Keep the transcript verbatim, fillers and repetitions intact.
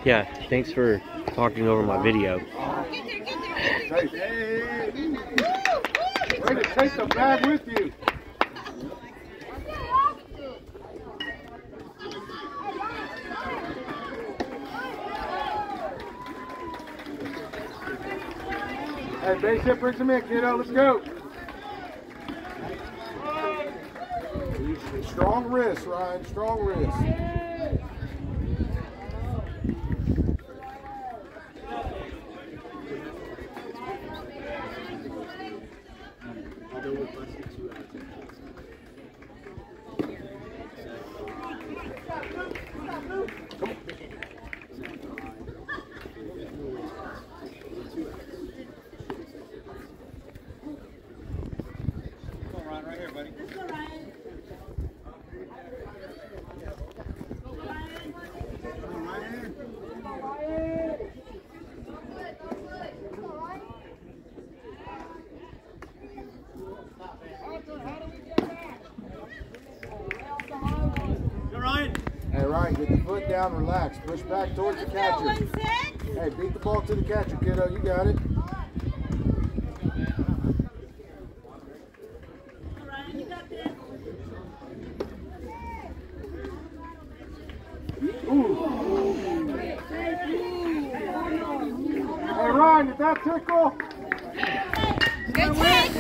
Yeah, thanks for talking over my video. Hey, hey, way to take the bag with you. Hey, base hit, brings him in, kiddo. Let's go. Strong wrist, Ryan. Strong wrist. Hey, Ryan, get the foot down, relax. Push back towards the catcher. Hey, beat the ball to the catcher, kiddo. You got it. Ryan, you got this. Ooh. Hey, Ryan, did that tickle? Good catch.